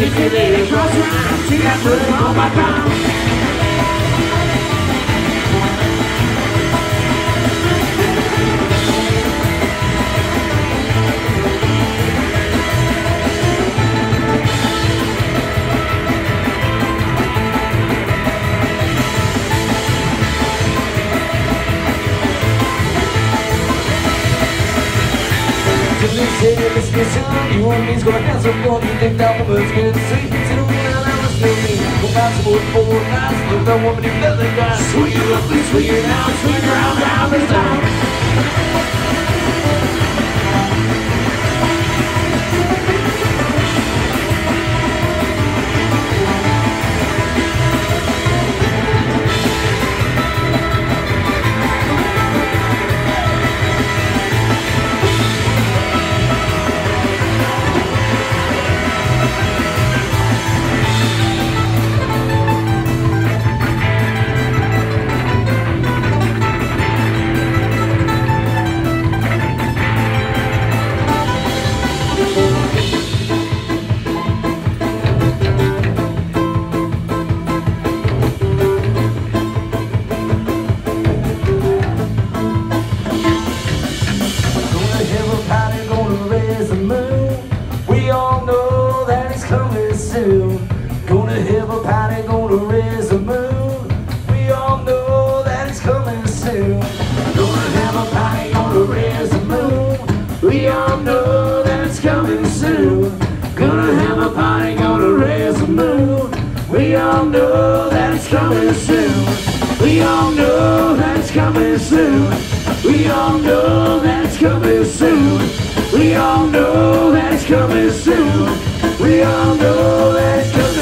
She said that it was right. She got put on my tongue. Listen, you and me's gonna have some fun. You think that woman's good to see? Sit around and listen to me. Go back some more 4 nights. Look, that woman, you better got sweet up and sweet down, sweet round, down and down. Gonna have a party, gonna raise the moon. We all know that it's coming soon. Gonna have a party, gonna raise the moon. We all know that it's coming soon. Gonna have a party, gonna raise the moon. We all know that it's coming soon. We all know that it's coming soon. We all know that it's coming soon. We all know that it's coming soon. We all know that it's coming.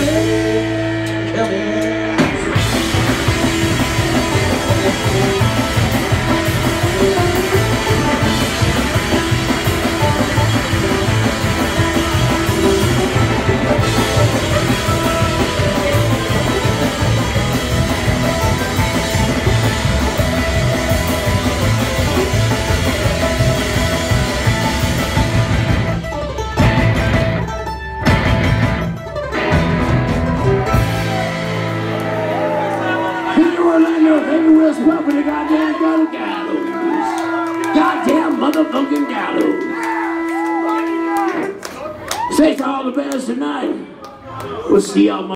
Everywhere's pumping the goddamn gallows. Goddamn motherfucking gallows. Say to all the bands tonight, we'll see y'all.